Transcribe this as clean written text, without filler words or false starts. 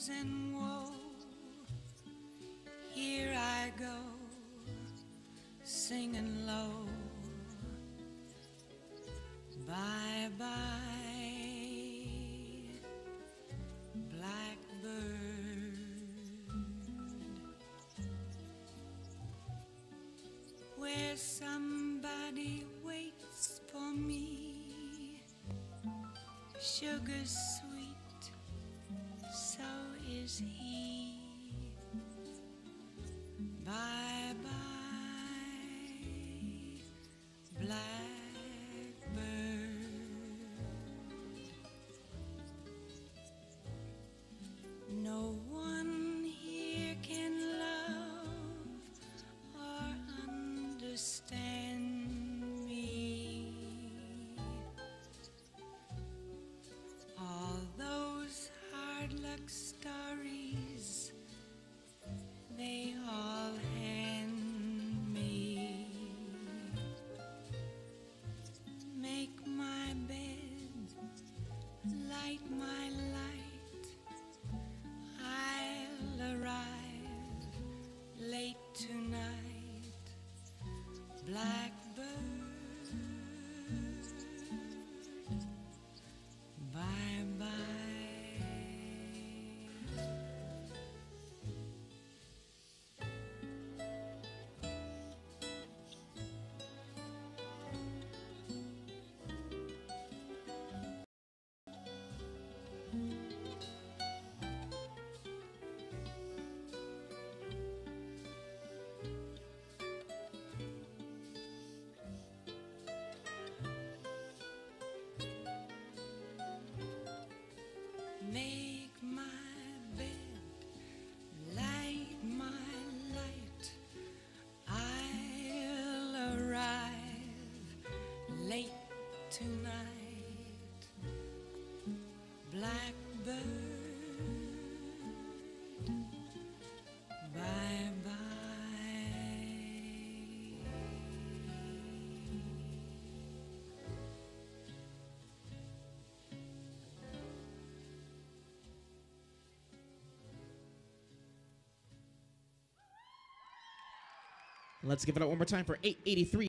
tears and woe, here I go, singing low. Bye bye, Blackbird. Where somebody waits for me, sugar sweet, so is he. Bye bye, Blackbird. No one here can love or understand me. All those hard luck stories, they all hand me. Make my bed, light my light, I'll arrive late tonight. Blackbird, bye bye. Make my bed, light my light, I'll arrive late tonight. Blackbird, bye bye. Let's give it up one more time for 883.